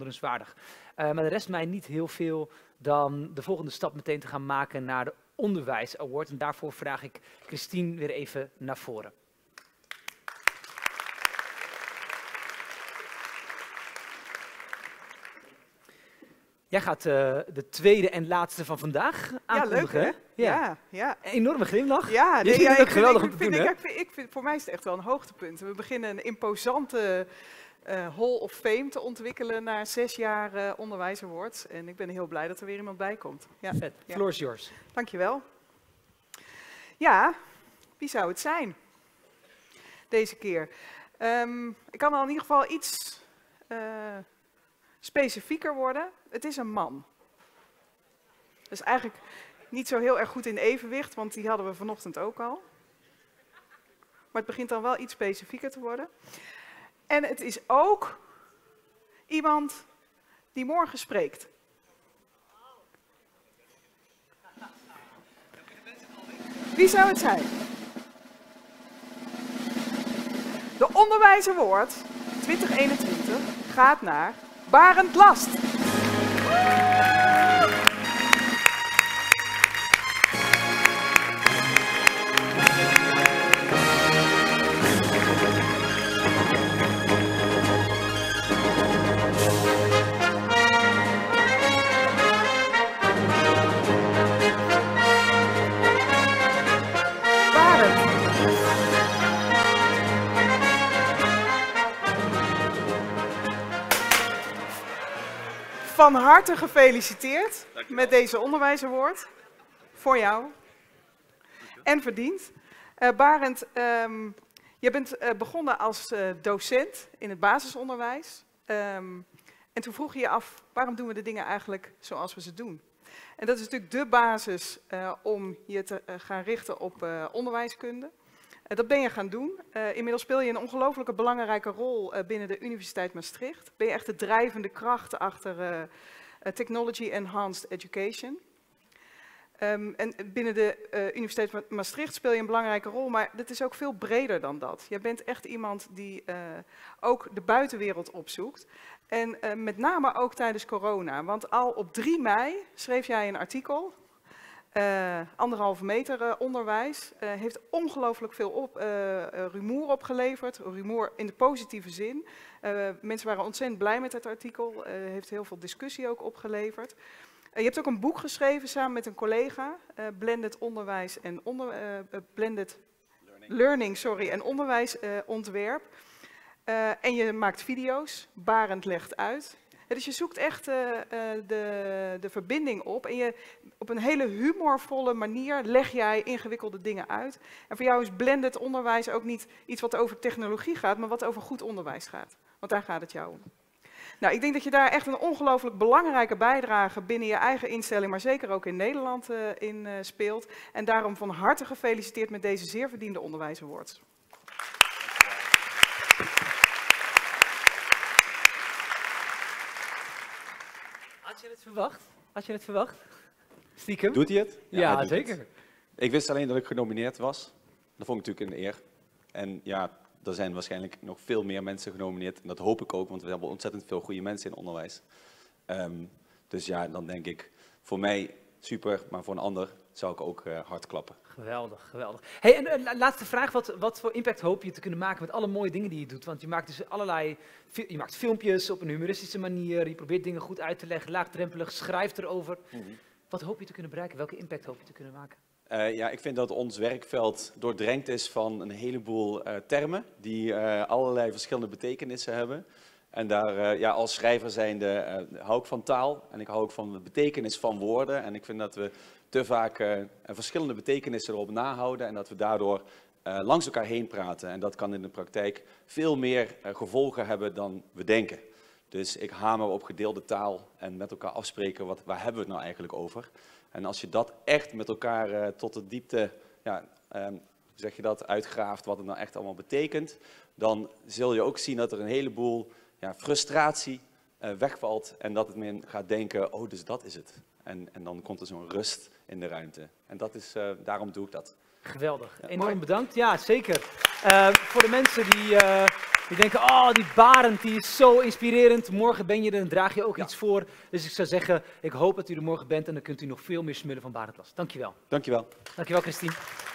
bewonderenswaardig. Maar de rest mij niet heel veel dan de volgende stap meteen te gaan maken naar de Onderwijs Award. En daarvoor vraag ik Christine weer even naar voren. Jij gaat de tweede en laatste van vandaag aankondigen. Ja, leuk hè? Ja. Een enorme glimlach. Ja, Je vindt het ook geweldig om te doen, hè? Voor mij is het echt wel een hoogtepunt. We beginnen een imposante Hall of Fame te ontwikkelen na 6 jaar Onderwijs Awards. En ik ben heel blij dat er weer iemand bij komt. Ja. Vet. Floor is yours. Dankjewel. Ja, wie zou het zijn deze keer? Ik kan al in ieder geval iets specifieker worden. Het is een man. Dat is eigenlijk niet zo heel erg goed in evenwicht, want die hadden we vanochtend ook al. Maar het begint dan wel iets specifieker te worden. En het is ook iemand die morgen spreekt. Wie zou het zijn? De Onderwijs Award 2021 gaat naar Barend Last. Van harte gefeliciteerd met deze Onderwijs Award. Voor jou. En verdiend. Barend, je bent begonnen als docent in het basisonderwijs. En toen vroeg je je af, waarom doen we de dingen eigenlijk zoals we ze doen? En dat is natuurlijk de basis om je te gaan richten op onderwijskunde. Dat ben je gaan doen. Inmiddels speel je een ongelooflijke belangrijke rol binnen de Universiteit Maastricht. Ben je echt de drijvende kracht achter Technology Enhanced Education. En binnen de Universiteit Maastricht speel je een belangrijke rol, maar dit is ook veel breder dan dat. Je bent echt iemand die ook de buitenwereld opzoekt. En met name ook tijdens corona, want al op 3 mei schreef jij een artikel. 1,5 meter onderwijs heeft ongelooflijk veel rumoer opgeleverd, rumoer in de positieve zin. Mensen waren ontzettend blij met het artikel, heeft heel veel discussie ook opgeleverd. Je hebt ook een boek geschreven samen met een collega, Blended Onderwijs en Blended Learning en onderwijsontwerp. En je maakt video's, Barend legt uit. Dus je zoekt echt de verbinding op en op een hele humorvolle manier leg jij ingewikkelde dingen uit. En voor jou is blended onderwijs ook niet iets wat over technologie gaat, maar wat over goed onderwijs gaat. Want daar gaat het jou om. Nou, ik denk dat je daar echt een ongelooflijk belangrijke bijdrage binnen je eigen instelling, maar zeker ook in Nederland in speelt. En daarom van harte gefeliciteerd met deze zeer verdiende Onderwijs Awards. Had je het verwacht? Had je het verwacht? Stiekem? Doet hij het? Ja, hij zeker. Het. Ik wist alleen dat ik genomineerd was. Dat vond ik natuurlijk een eer. En ja, er zijn waarschijnlijk nog veel meer mensen genomineerd. En dat hoop ik ook, want we hebben ontzettend veel goede mensen in onderwijs. Dus ja, dan denk ik, voor mij super, maar voor een ander zou ik ook hard klappen. Geweldig, geweldig. Hey, en laatste vraag, wat voor impact hoop je te kunnen maken met alle mooie dingen die je doet? Want je maakt dus je maakt filmpjes op een humoristische manier, je probeert dingen goed uit te leggen, laagdrempelig, schrijft erover. Wat hoop je te kunnen bereiken? Welke impact hoop je te kunnen maken? Ja, ik vind dat ons werkveld doordrenkt is van een heleboel termen die allerlei verschillende betekenissen hebben. En daar, ja, als schrijver zijnde hou ik van taal en ik hou ook van de betekenis van woorden. En ik vind dat we te vaak verschillende betekenissen erop nahouden en dat we daardoor langs elkaar heen praten. En dat kan in de praktijk veel meer gevolgen hebben dan we denken. Dus ik hamer op gedeelde taal en met elkaar afspreken, waar hebben we het nou eigenlijk over? En als je dat echt met elkaar tot de diepte, ja, zeg je dat, uitgraaft, wat het nou echt allemaal betekent, dan zul je ook zien dat er een heleboel frustratie wegvalt en dat het men gaat denken, oh, dus dat is het. En dan komt er zo'n rust in de ruimte. En dat is, daarom doe ik dat. Geweldig. Enorm bedankt. Ja, zeker. Voor de mensen die Die denken, oh, die Barend, die is zo inspirerend. Morgen ben je er en draag je ook iets voor. Dus ik zou zeggen, ik hoop dat u er morgen bent en dan kunt u nog veel meer smullen van Barend Las. Dankjewel. Dankjewel. Dankjewel, Christine.